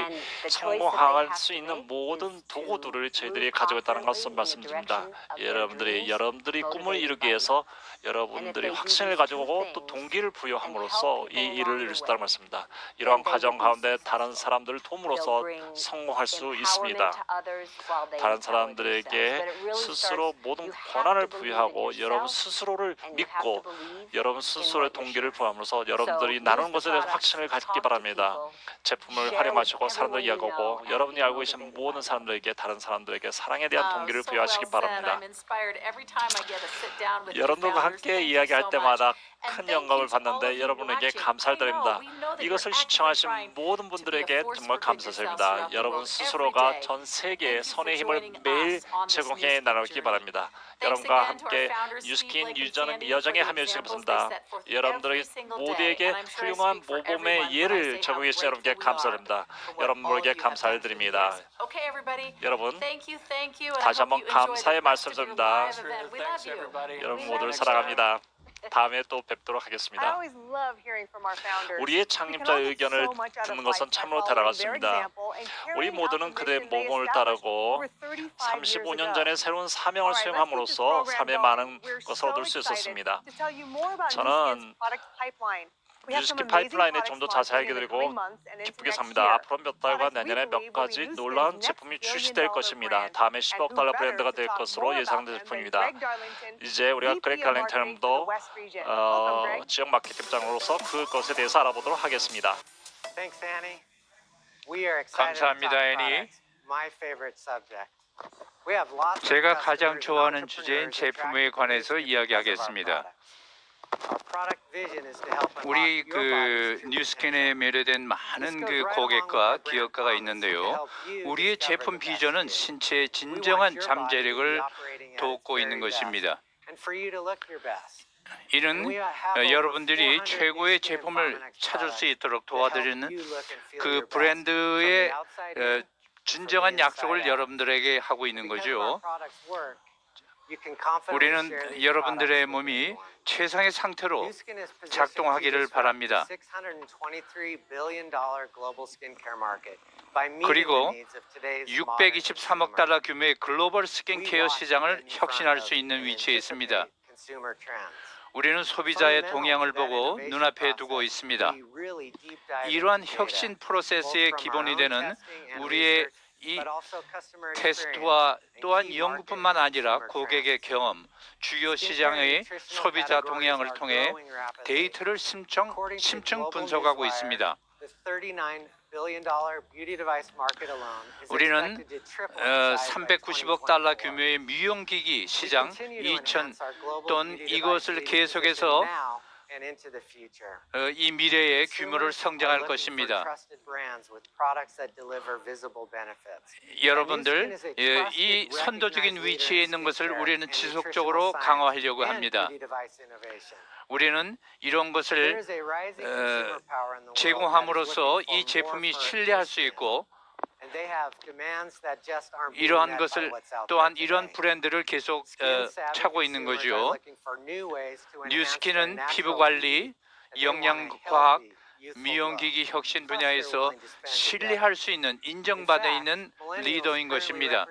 성공할 수 있는 모든 도구들을 저희들이 가지고 있다는 것을 말씀드립니다. 여러분들이 꿈을 이루기 위해서 여러분들이 확신을 가지고 또 동기를 부여함으로써 이 일을 이룰 수 있다는 말씀입니다. 이러한 과정 가운데 다른 사람들을 도움으로써 성공할 수 있습니다. 다른 사람들에게 스스로 모든 권한을 부여하고 여러분 스스로를 믿고 여러분 스스로의 동기를 부여함으로써 여러분들이 나누는 것에 대해서 확신을 갖기 바랍니다. 제품을 활용하시고 사람들에게 이야기하고 여러분이 알고 계신 모든 사람들에게 다른 사람들에게 사랑에 대한 동기를 부여하시기 바랍니다. 여러분들과 함께 이야기할 때마다 큰 영감을 받는데 여러분에게 감사를 드립니다. 이것을 시청하신 모든 분들에게 정말 감사드립니다. 여러분 스스로가 전 세계에 선의 힘을 매일 제공해 나누기 바랍니다. 여러분과 함께 뉴스킨 여정에 함유해주시기 바랍니다. 여러분들의 모두에게 훌륭한 모범의 예를 제공해 주신 여러분께 감사드립니다. 여러분들에게 감사를 드립니다. 여러분 다시 한번 감사의 말씀드립니다. 여러분 모두를 사랑합니다. 다음에 또 뵙도록 하겠습니다. 우리의 창립자의 의견을 듣는 것은 참으로 대단하습니다. 우리 모두는 그들의 모범을 따르고 35년 전에 새로운 사명을 수행함으로써 삶에 많은 것을 얻을 수 있었습니다. 저는 뉴스킨 파이프라인에 좀 더 자세하게 드리고 기쁘게 삽니다. 앞으로 몇 달과 내년에 몇 가지 놀라운 제품이 출시될 것입니다. 다음에 10억 달러 브랜드가 될 것으로 예상된 제품입니다. 이제 우리가 그렉 달링턴도 지역 마케팅장으로서 그것에 대해서 알아보도록 하겠습니다. 감사합니다, 애니. 제가 가장 좋아하는 주제인 제품에 관해서 이야기하겠습니다. 우리 뉴스킨에 매료된 많은 고객과 기업가가 있는데요. 우리의 제품 비전은 신체의 진정한 잠재력을 돕고 있는 것입니다. 이는 여러분들이 최고의 제품을 찾을 수 있도록 도와드리는 그 브랜드의 진정한 약속을 여러분들에게 하고 있는 거죠. 우리는 여러분들의 몸이 최상의 상태로 작동하기를 바랍니다. 그리고 623억 달러 규모의 글로벌 스킨케어 시장을 혁신할 수 있는 위치에 있습니다. 우리는 소비자의 동향을 보고 눈앞에 두고 있습니다. 이러한 혁신 프로세스의 기본이 되는 우리의 이 테스트와 또한 연구뿐만 아니라 고객의 경험, 주요 시장의 소비자 동향을 통해 데이터를 심층 분석하고 있습니다. 우리는 390억 달러 규모의 미용기기 시장 2000돈 이것을 계속해서 이 미래의 규모를 성장할 것입니다. 여러분들, 이 선도적인 위치에 있는 것을 우리는 지속적으로 강화하려고 합니다. 우리는 이런 것을 제공함으로써 이 제품이 신뢰할 수 있고 이러한 것을 또한 이런 브랜드를 계속 차고 있는 거죠. 뉴스킨은 피부관리, 영양과학, 미용기기 혁신 분야에서 신뢰할 수 있는 인정받아 있는 리더인 것입니다.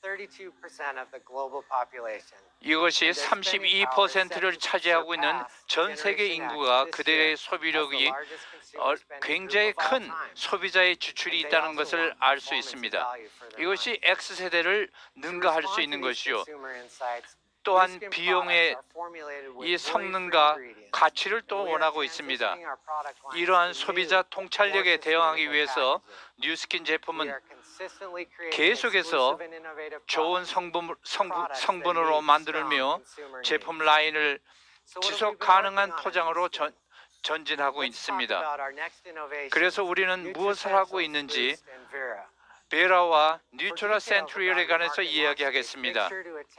이것이 32%를 차지하고 있는 전 세계 인구가 그들의 소비력이 굉장히 큰 소비자의 지출이 있다는 것을 알 수 있습니다. 이것이 X세대를 능가할 수 있는 것이요. 또한 비용의 이 성능과 가치를 또 원하고 있습니다. 이러한 소비자 통찰력에 대응하기 위해서 뉴스킨 제품은 계속해서 좋은 성분으로 만들며 제품 라인을 지속 가능한 포장으로 전진하고 있습니다. 그래서 우리는 무엇을 하고 있는지 베라와 뉴트라 센트리얼에 관해서 이야기하겠습니다.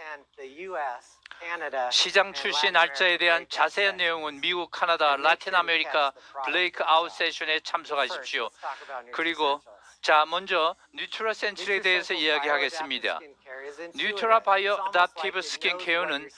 시장 출시 날짜에 대한 자세한 내용은 미국, 카나다, 라틴 아메리카 블레이크 아웃 세션에 참석하십시오. 그리고 먼저 뉴트라 센트리얼에 대해서 이야기하겠습니다. 뉴트라 바이오 어답티브 스킨케어는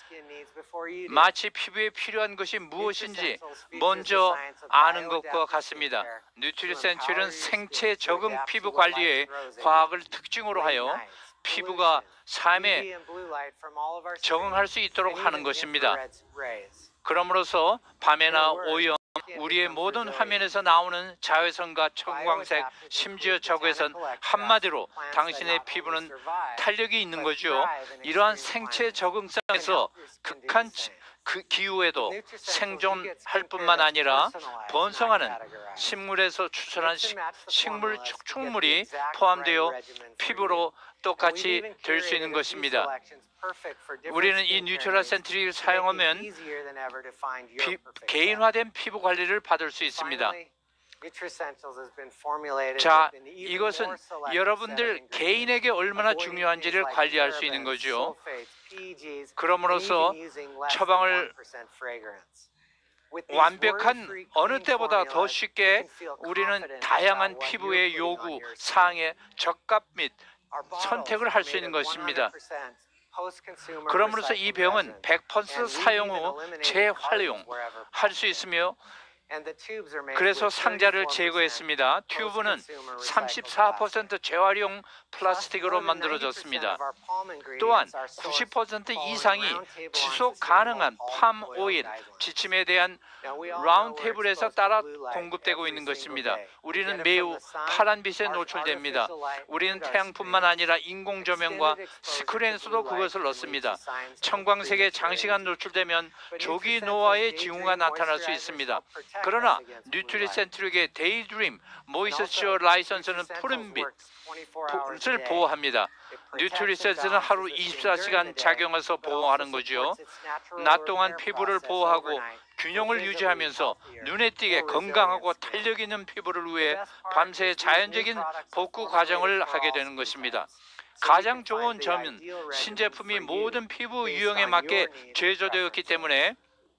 마치 피부에 필요한 것이 무엇인지 먼저 아는 것과 같습니다. 뉴트리센츄얼은 생체 적응 피부 관리의 과학을 특징으로 하여 피부가 삶에 적응할 수 있도록 하는 것입니다. 그러므로서 밤에나 오염, 우리의 모든 화면에서 나오는 자외선과 청광색, 심지어 적외선, 한마디로 당신의 피부는 탄력이 있는 거죠. 이러한 생체 적응성에서 극한 그 기후에도 생존할 뿐만 아니라 번성하는 식물에서 추출한 식물 축축물이 포함되어 피부로 똑같이 될 수 있는 것입니다. 우리는 이 뉴트럴 센트릭을 사용하면 개인화된 피부 관리를 받을 수 있습니다. 자, 이것은 여러분들 개인에게 얼마나 중요한지를 관리할 수 있는 거죠. 그럼으로써 처방을 완벽한 어느 때보다 더 쉽게 우리는 다양한 피부의 요구 사항에 적합 및 선택을 할 수 있는 것입니다. 그러므로서 이 병은 100% 사용 후 재활용할 수 있으며 그래서 상자를 제거했습니다. 튜브는 34% 재활용 플라스틱으로 만들어졌습니다. 또한 90% 이상이 지속 가능한 팜 오일, 지침에 대한 라운드 테이블에서 따라 공급되고 있는 것입니다. 우리는 매우 파란 빛에 노출됩니다. 우리는 태양뿐만 아니라 인공 조명과 스크린에서도 그것을 넣습니다. 청광색에 장시간 노출되면 조기 노화의 징후가 나타날 수 있습니다. 그러나 뉴트리센트릭의 데이드림 모이스처 라이선스는 푸른 빛을 보호합니다. 뉴트리센트는 하루 24시간 작용해서 보호하는 거죠. 낮 동안 피부를 보호하고 균형을 유지하면서 눈에 띄게 건강하고 탄력 있는 피부를 위해 밤새 자연적인 복구 과정을 하게 되는 것입니다. 가장 좋은 점은 신제품이 모든 피부 유형에 맞게 제조되었기 때문에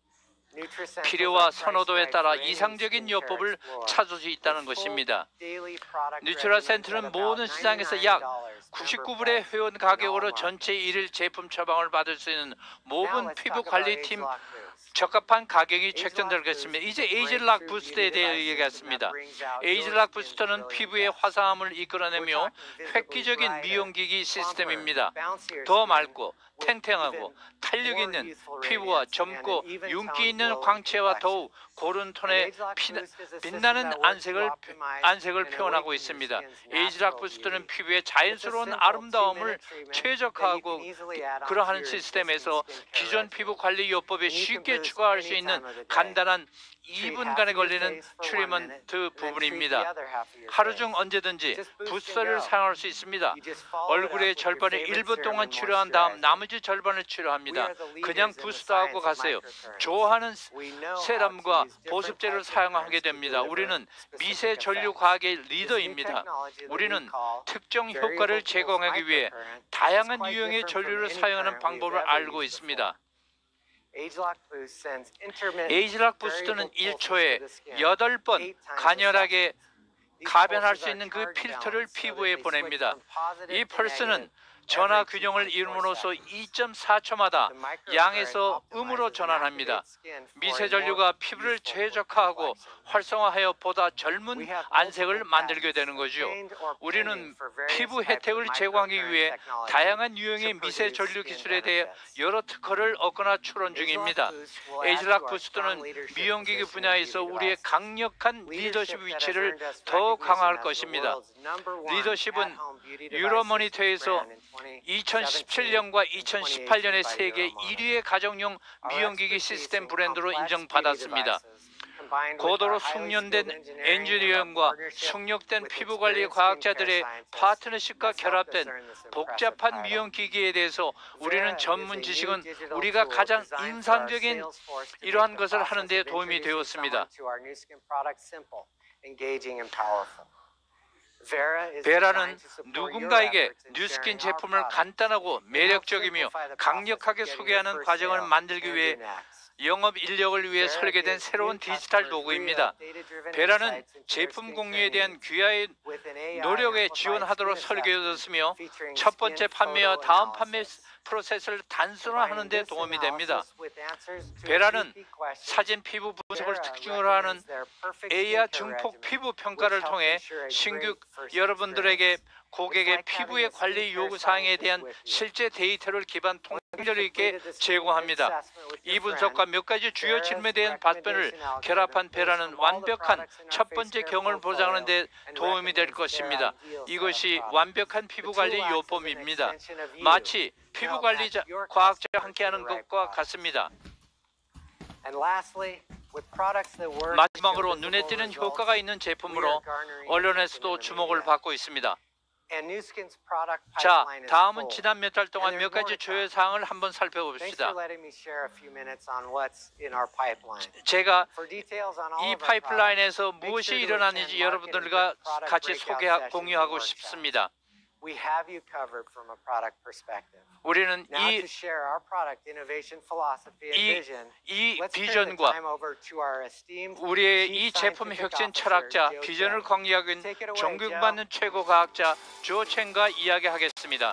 필요와 선호도에 따라 이상적인 요법을 찾을 수 있다는 것입니다. 뉴트럴 센트는 모든 시장에서 약 99불의 회원 가격으로 전체 1일 제품 처방을 받을 수 있는 모든 피부 관리팀 적합한 가격이 책정되겠습니다. 이제 에이지락 부스터에 대해 얘기하겠습니다. 에이지락 부스터는 피부의 화사함을 이끌어내며 획기적인 미용기기 시스템입니다. 더 맑고 탱탱하고 탄력 있는 피부와 젊고 윤기 있는 광채와 더욱 고른 톤의 빛나는 안색을 표현하고 있습니다. 에이지락 부스터는 피부의 자연스러운 아름다움을 최적화하고 그러한 시스템에서 기존 피부 관리 요법에 쉽게 추가할 수 있는 간단한 2분간에 걸리는 트리트먼트 부분입니다. 하루 중 언제든지 부스터를 사용할 수 있습니다. 얼굴의 절반을 1분 동안 치료한 다음 나머지 절반을 치료합니다. 그냥 부스터하고 가세요. 좋아하는 세럼과 보습제를 사용하게 됩니다. 우리는 미세 전류 과학의 리더입니다. 우리는 특정 효과를 제공하기 위해 다양한 유형의 전류를 사용하는 방법을 알고 있습니다. 에이지락 부스트는 1초에 8번 가열하게 가변할 수 있는 그 필터를 피부에 보냅니다. 이 펄스는 전화 균형을 이룸으로써 2.4초마다 양에서 음으로 전환합니다. 미세 전류가 피부를 최적화하고 활성화하여 보다 젊은 안색을 만들게 되는 거죠. 우리는 피부 혜택을 제공하기 위해 다양한 유형의 미세 전류 기술에 대해 여러 특허를 얻거나 출원 중입니다. 에이지락 부스터는 미용기기 분야에서 우리의 강력한 리더십 위치를 더 강화할 것입니다. 리더십은 유로모니터에서 2017년과 2018년에 세계 1위의 가정용 미용기기 시스템 브랜드로 인정받았습니다. 고도로 숙련된 엔지니어링과 숙련된 피부관리 과학자들의 파트너십과 결합된 복잡한 미용기기에 대해서 우리는 전문 지식은 우리가 가장 인상적인 이러한 것을 하는 데 도움이 되었습니다. 베라는 누군가에게 뉴스킨 제품을 간단하고 매력적이며 강력하게 소개하는 과정을 만들기 위해 영업 인력을 위해 설계된 새로운 디지털 도구입니다. 베라는 제품 공유에 대한 귀하의 노력에 지원하도록 설계되었으며 첫 번째 판매와 다음 판매 프로세스를 단순화하는 데 도움이 됩니다. 베라는 사진 피부 분석을 특징으로 하는 AR 증폭 피부 평가를 통해 신규 여러분들에게 고객의 피부의 관리 요구사항에 대한 실제 데이터를 기반 통찰력 있게 제공합니다. 이 분석과 몇 가지 주요 질문에 대한 답변을 결합한 베라는 완벽한 첫 번째 경험을 보장하는 데 도움이 될 것입니다. 이것이 완벽한 피부관리 요법입니다. 마치 피부관리 과학자와 함께하는 것과 같습니다. 마지막으로 눈에 띄는 효과가 있는 제품으로 언론에서도 주목을 받고 있습니다. 자, 다음은 지난 몇 달 동안 몇 가지 주요 사항을 한번 살펴봅시다. 제가 이 파이프라인에서 무엇이 일어나는지 여러분들과 같이 공유하고 싶습니다. 우리는 이 비전과 우리의 이 제품 혁신 철학자 비전을 공유하고 있는 존경받는 최고 과학자 조 첸과 이야기하겠습니다.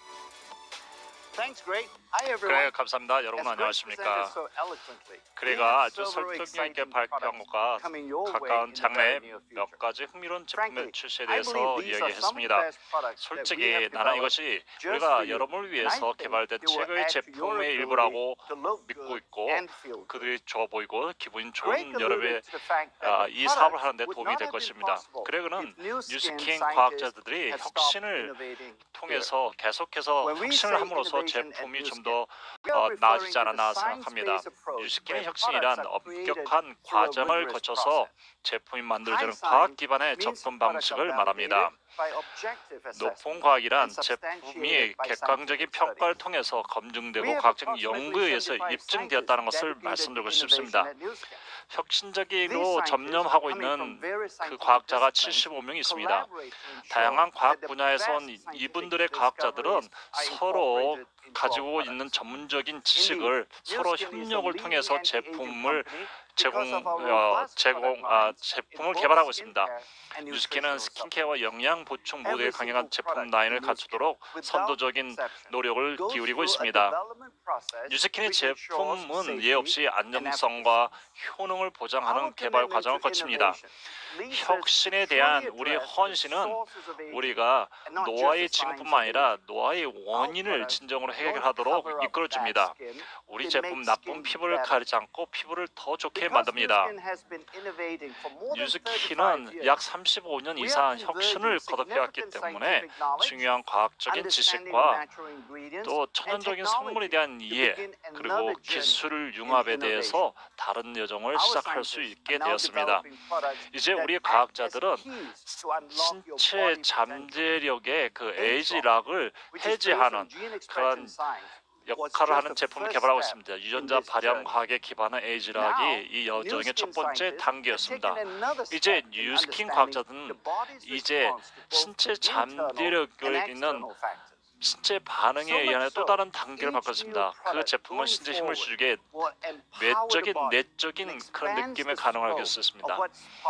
그래, 감사합니다. 여러분 안녕하십니까? 그래가 아주 설득력 있게 발표한 것과 가까운 장래에 몇 가지 흥미로운 제품의 출시에 대해서 이야기했습니다. 솔직히 나는 이것이 우리가 여러분을 위해서 개발된 최고의 제품의 일부라고 믿고 있고 그들이 좋아 보이고 기분이 좋은 여러분의 이 사업을 하는 데 도움이 될 것입니다. 그래그는 뉴스킨 과학자들이 혁신을 통해서 계속해서 혁신을 함으로써 제품이 좀 더 나아지지 않았나 생각합니다. 뉴스킨의 혁신이란 엄격한 과정을 거쳐서 제품이 만들어지는 과학 기반의 접근 방식을 말합니다. 높은 과학이란 제품이 객관적인 평가를 통해서 검증되고 과학적 연구에 의해서 입증되었다는 것을 말씀드리고 싶습니다. 혁신적으로 전념하고 있는 그 과학자가 75명이 있습니다. 다양한 과학 분야에서 온 이분들의 과학자들은 서로 가지고 있는 전문적인 지식을 서로 협력을 통해서 제품을 개발하고 있습니다. 뉴스킨은 스킨케어와 영양 보충 모두에 강력한 제품 라인을 갖추도록 선도적인 노력을 기울이고 있습니다. 뉴스킨의 제품은 예 없이 안정성과 효능을 보장하는 개발 과정을 거칩니다. 혁신에 대한 우리의 헌신은 우리가 노화의 징후뿐만 아니라 노화의 원인을 진정으로 해결하도록 이끌어줍니다. 우리 제품 나쁜 피부를 가리지 않고 피부를 더 좋게 만듭니다. 뉴스킨은 약 35년 이상 혁신을 거듭해왔기 때문에 중요한 과학적인 지식과 또 천연적인 성분에 대한 이해 그리고 기술 융합에 대해서 다른 여정을 시작할 수 있게 되었습니다. 이제 우리 과학자들은 신체 잠재력의 그 에이지락을 해지하는 그런 역할을 하는 제품을 개발하고 있습니다. 유전자 발현 과학에 기반한 에이지락이 이 여정의 첫 번째 단계였습니다. 이제 뉴스킨 과학자들은 이제 신체 잠재력을 있는 신체 반응에 의한 또 다른 단계를 바꿨습니다. 그 제품은 신체 힘을 주게 외적인 내적인 그런 느낌에 가능하게 했습니다.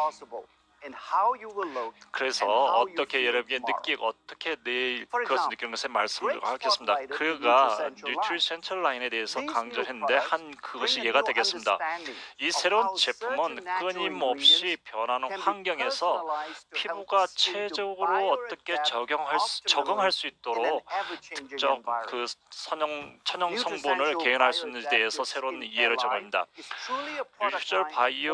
그래서 어떻게 여러분이 느끼고 어떻게 내일 그것을 느끼는 것에 말씀을 하겠습니다. 그가 뉴트리 센트럴 라인에 대해서 강조했는데 그것이 예가 되겠습니다. 이 새로운 제품은 끊임없이 변하는 환경에서 피부가 체적으로 어떻게 적응할 수 있도록 특정 그 천연 성분을 개인할 수 있는지에 대해서 새로운 이해를 정합니다. 뉴트럴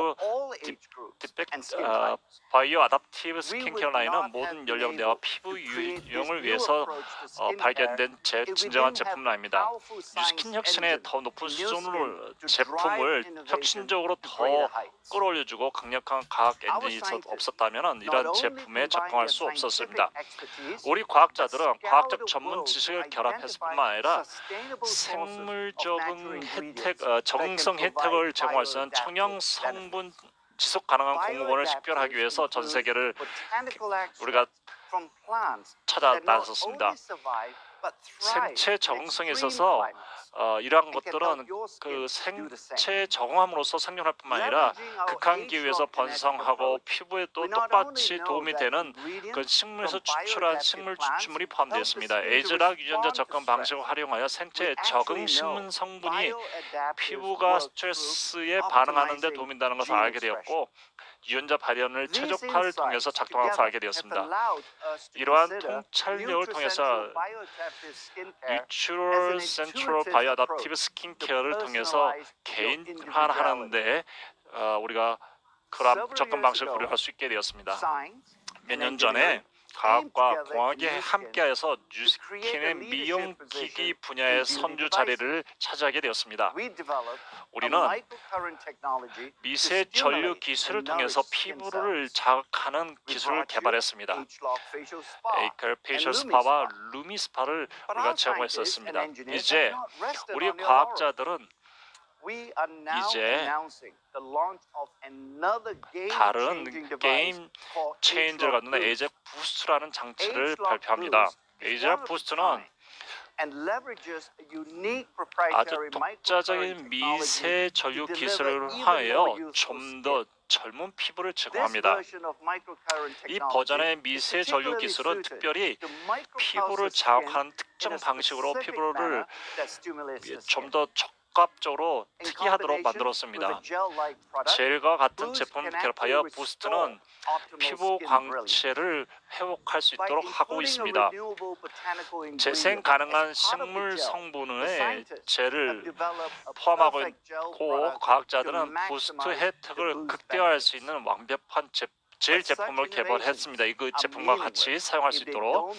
바이오 아답티브 스킨케어 라인은 모든 연령대와 피부 유형을 위해서 발견된 진정한 제품 라인입니다. 뉴스킨 혁신의 더 높은 수준으로 제품을 혁신적으로 더 끌어올려주고 강력한 과학 엔진이 없었다면 이런 제품에 접근할 수 없었습니다. 우리 과학자들은 과학적 전문 지식을 결합했을 뿐만 아니라 생물적인 적응성 혜택을 제공할 수 있는 청형 성분 지속 가능한 공급원을 식별하기 위해서 전 세계를 우리가 찾아 나섰습니다. 생체 적응성에 있어서 이러한 것들은 그 생체 적응함으로써 생존할 뿐만 아니라 극한 기후에서 번성하고 피부에 또 똑같이 도움이 되는 그 식물에서 추출한 식물 추출물이 포함되어 있습니다. 에즈락 유전자 접근 방식을 활용하여 생체 적응 식물 성분이 피부가 스트레스에 반응하는 데 도움이 된다는 것을 알게 되었고 유전자 발현을 최적화를 통해서 작동하는 것을 알게 되었습니다. 이러한 통찰력을 통해서 Natural Central Bioadaptive Skincare를 통해서 개인화하는데 우리가 그런 접근 방식을 고려할 수 있게 되었습니다. 몇 년 전에 과학과 공학이 함께하여서 뉴스킨의 미용기기 분야의 선두 자리를 차지하게 되었습니다. 우리는 미세 전류 기술을 통해서 피부를 자극하는 기술을 개발했습니다. 에이컬 페이셜 스파와 루미 스파를 우리가 제공했었습니다. 이제 우리 과학자들은 이제 다른 게임 체인저를 갖는 에이젝 부스트라는 장치를 발표합니다. 에이젝 부스트는 아주 독자적인 미세 전류 기술을 하여 좀 더 젊은 피부를 제공합니다. 이 버전의 미세 전류 기술은 특별히 피부를 자극하는 특정 방식으로 피부를 좀 더 적합적으로 특이하도록 만들었습니다. 젤과 같은 제품을 결합하여 부스트는 피부 광채를 회복할 수 있도록 하고 있습니다. 재생 가능한 식물 성분의 젤을 포함하고 있고 과학자들은 부스트 혜택을 극대화할 수 있는 완벽한 젤 제품을 개발했습니다. 이 제품과 같이 사용할 수 있도록.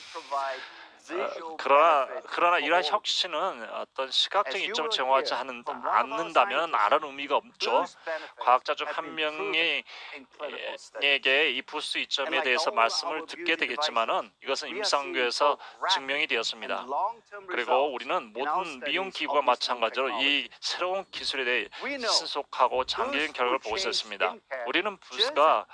그러나 이러한 혁신은 어떤 시각적인 이점을 제공하지 않는다면 아무런 의미가 없죠. 과학자 중 한 명에게 이 부스 이점에 대해서 말씀을 듣게 되겠지만은 이것은 임상교에서 증명이 되었습니다. 그리고 우리는 모든 미용 기구와 마찬가지로 이 새로운 기술에 대해 신속하고 장기적인 결과를 보고 있었습니다. 우리는 부스가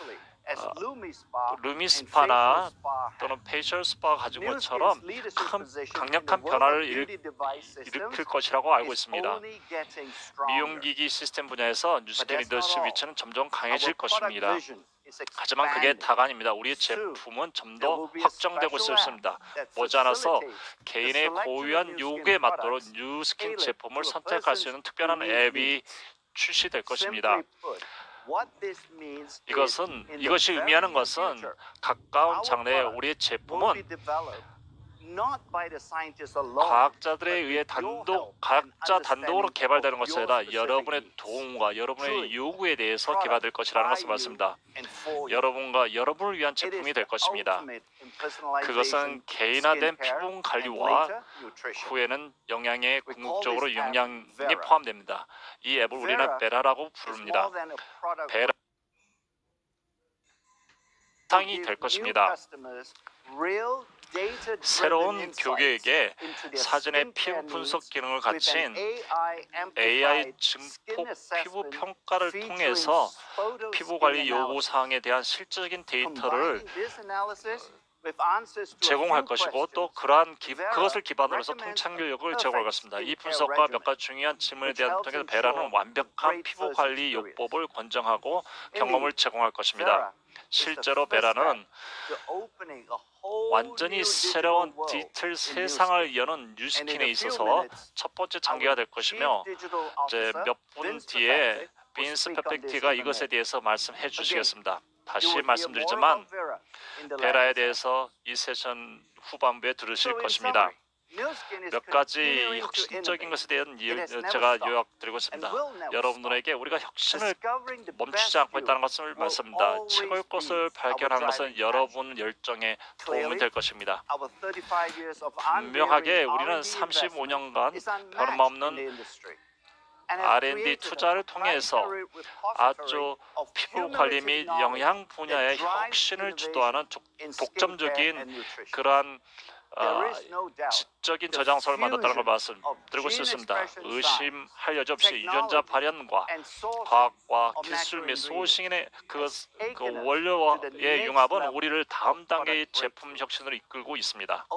루미 스파나 또는 페이셜 스파 가진 것처럼 강력한 변화를 일으킬 것이라고 알고 있습니다. 미용기기 시스템 분야에서 뉴스킨 리더십 위치는 점점 강해질 것입니다. 하지만 그게 다가 아닙니다. 우리의 제품은 좀 더 확정되고 있습니다. 머지않아서 개인의 고유한 요구에 맞도록 뉴스킨 제품을 선택할 수 있는 특별한 앱이 출시될 것입니다. 이것이 의미하는 것은 가까운 장래에 우리의 제품은 과학자들에 의해 각자 단독으로 개발되는 것이 아니라 여러분의 도움과 여러분의 요구에 대해서 개발될 것이라는 것을 말씀입니다. 여러분과 여러분을 위한 제품이 될 것입니다. 그것은 개인화된 피부 관리와 후에는 영양에 궁극적으로 영양이 포함됩니다. 이 앱을 우리는 베라라고 부릅니다. 베라 상이 될 것입니다. 새로운 교육에게 사전의 피부 분석 기능을 갖춘 AI 증폭 피부 평가를 통해서 피부 관리 요구 사항에 대한 실질적인 데이터를 제공할 것이고 또 그것을 기반으로 해서 통찰력을 제공할 것입니다. 이 분석과 몇 가지 중요한 질문에 대한 통해서 베라는 완벽한 피부 관리 요법을 권장하고 경험을 제공할 것입니다. 실제로 베라는 완전히 새로운 디지털 세상을 여는 뉴스킨에 있어서 첫 번째 장기가 될 것이며 이제 몇 분 뒤에 빈스 페펙티가 이것에 대해서 말씀해 주시겠습니다. 다시 말씀드리지만 베라에 대해서 이 세션 후반부에 들으실 것입니다. 몇 가지 혁신적인 것에 대한 제가 요약드리고 있습니다. 여러분들에게 우리가 혁신을 멈추지 않고 있다는 것을 말씀합니다. 최고의 것을 발견하는 것은 여러분 열정에 도움이 될 것입니다. 분명하게 우리는 35년간 변함없는 R&D 투자를 통해서 아주 피부 관리 및 영양 분야의 혁신을 주도하는 독점적인 그러한 지적인 저장소를 만들었다는 걸 말씀드리고 싶습니다. 의심할 여지 없이 유전자 발현과 과학과 기술 및 소싱의 그 원료의 융합은 우리를 다음 단계의 제품 혁신으로 이끌고 있습니다.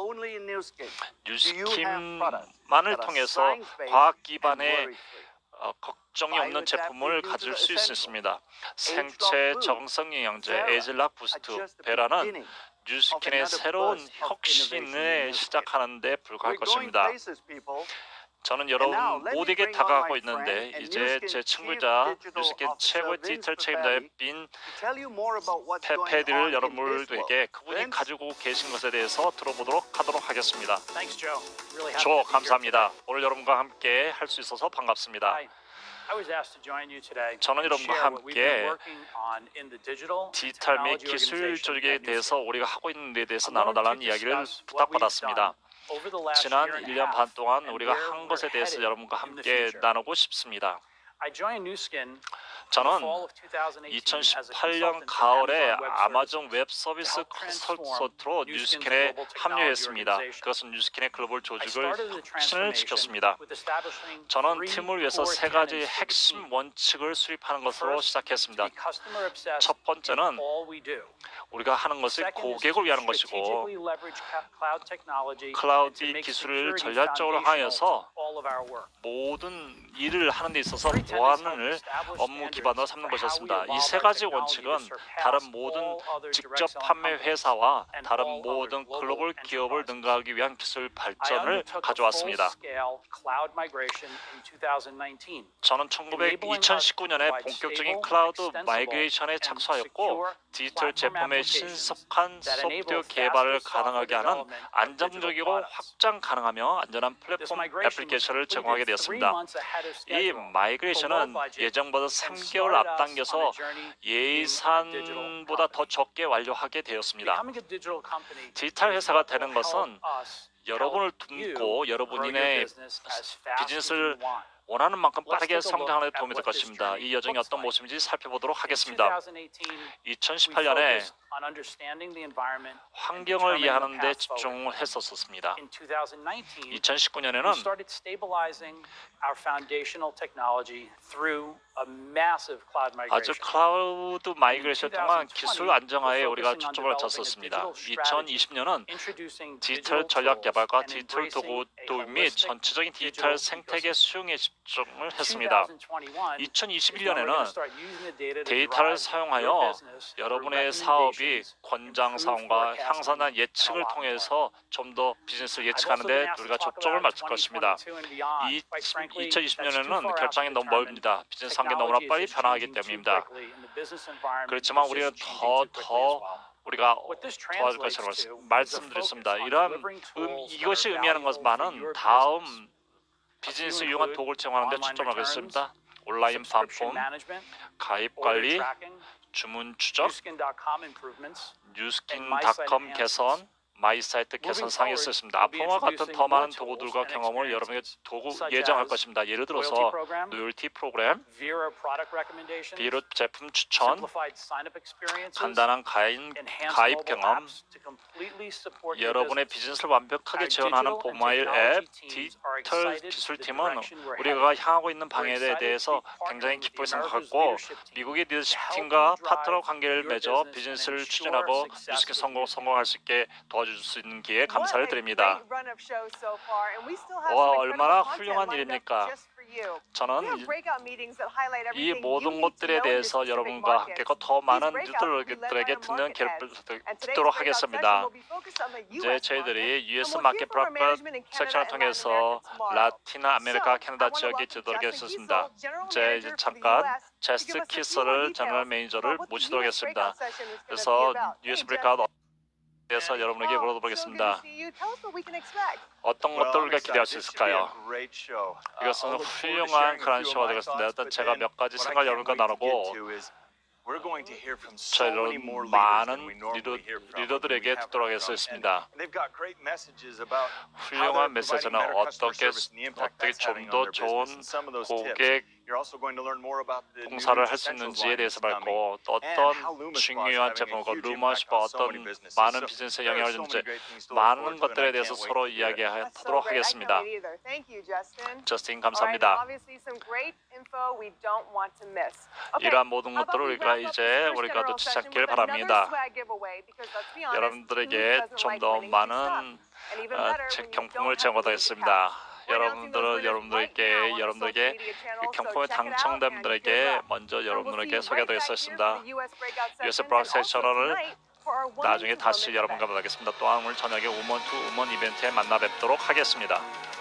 뉴스킨만을 통해서 과학 기반의 걱정이 없는 제품을 가질 수 있습니다. 생체 정성 영양제 에이즐락 부스트 베라는 뉴스킨의 새로운 혁신을 시작하는 데 불과할 것입니다. 저는 여러분 모두에게 다가가고 있는데 이제 제 친구자 뉴스킨 최고의 디지털 책임자의 빈 페페디를 여러분들에게 그분이 가지고 계신 것에 대해서 들어보도록 하도록 하겠습니다. 조, 감사합니다. 오늘 여러분과 함께 할 수 있어서 반갑습니다. 저는 여러분과 함께 디지털 및 기술 조직에 대해서 우리가 하고 있는 데 대해서 나눠달라는 이야기를 부탁받았습니다. 지난 1년 반 동안 우리가 한 것에 대해서 여러분과 함께 나누고 싶습니다. 저는 2018년 가을에 아마존 웹 서비스 컨설턴트로 뉴스킨에 합류했습니다. 그것은 뉴스킨의 글로벌 조직을 혁신을 시켰습니다. 저는 팀을 위해서 세 가지 핵심 원칙을 수립하는 것으로 시작했습니다. 첫 번째는 우리가 하는 것이 고객을 위한 것이고 클라우드 기술을 전략적으로 하여서 모든 일을 하는 데 있어서 보안을 업무 기반으로 삼는 것이었습니다. 이 세 가지 원칙은 다른 모든 직접 판매 회사와 다른 모든 글로벌 기업을 능가하기 위한 기술 발전을 가져왔습니다. 저는 2019년에 본격적인 클라우드 마이그레이션에 착수하였고 디지털 제품의 신속한 소프트웨어 개발을 가능하게 하는 안정적이고 확장 가능하며 안전한 플랫폼 애플리케이션을 제공하게 되었습니다. 이 마이그레이션은 예정보다 3개월 앞당겨서 예산보다 더 적게 완료하게 되었습니다. 디지털 회사가 되는 것은 여러분을 돕고 여러분의 비즈니스를 원하는 만큼 빠르게 성장하는 데 도움이 될 것입니다. 이 여정이 어떤 모습인지 살펴보도록 하겠습니다. 2018년에 환경을 이해하는 데 집중을 했었습니다. 2019년에는 아주 클라우드 마이그레이션 동안 기술 안정화에 우리가 초점을 맞췄었습니다. 2020년은 디지털 전략 개발과 디지털 도구 도입 및 전체적인 디지털 생태계 수용에 집중을 했습니다. 2021년에는 데이터를 사용하여 여러분의 사업이 권장 사원과 향상한 예측을 통해서 좀 더 비즈니스를 예측하는 데 우리가 초점을 맞출 것입니다. 2020년에는 결정이 너무 멀습니다. 비즈니스 환경이 너무나 빨리 변화하기 때문입니다. 그렇지만 우리는 더 우리가 도와줄 것이라고 말씀드렸습니다. 이것이 의미하는 것만은 다음 비즈니스 유용한 도구를 제공하는 데 초점하겠습니다. 온라인 반품, 가입 관리, 주문 추적, 뉴스킨.com 개선, 마이사이트 개선 사항이 있었습니다. 앞으로와 같은 더 많은 도구들과 경험을 여러분에게 예정할 것입니다. 예를 들어서 로열티 프로그램, 비롯 제품 추천, 간단한 가입 경험, 여러분의 비즈니스를 완벽하게 지원하는 모바일 앱, 디지털 기술팀은 우리가 향하고 있는 방향에 대해서 굉장히 기쁘게 생각하고 미국의 리더십팀과 파트너 관계를 맺어 비즈니스를 추진하고 뉴스킨 성공할 수 있게 도와줄 수 있는 기회에 감사를 드립니다. 와, 얼마나 훌륭한 일입니까? 저는 이 모든 것들에 대해서 여러분과 함께 더 많은 유저들에게 듣는 기회를 듣도록 하겠습니다. 이제 저희들이 US 마켓 브로커 섹션을 통해서 라틴 아메리카, 캐나다 지역에 지도록 하겠습니다. 이제 잠깐 제스트 키서를 제너럴 매니저를 모시도록 하겠습니다. 그래서 US 브레이크아웃 대해서 여러분에게 물어보겠습니다. 어떤 것들을 우리가 기대할 수 있을까요? 이것은 훌륭한 그런 쇼가 되겠습니다. 일단 제가 몇 가지 생각을 여러분과 나누고 저희는 많은 리더들에게 듣도록 하겠습니다. 훌륭한 메시지는 어떻게 좀 더 좋은 고객 봉사를 할 수 있는지에 대해서 밝고 또 어떤 중요한 제품과 루머스바 어떤 많은 비즈니스에 영향을 주는지 많은 것들에 대해서 서로 이야기하도록 하겠습니다. 저스틴 감사합니다. 이러한 모든 것들을 우리가 놓치지 않길 바랍니다. 여러분들에게 좀 더 많은 책 경품을 제공하겠습니다. 여러분들에게 그 경품에 당첨된 분들에게 먼저 여러분들에게 소개하겠습니다. US Broadcast 저널을 나중에 다시 여러분과 만나겠습니다. 또한 오늘 저녁에 우먼 투 우먼 이벤트에 만나 뵙도록 하겠습니다.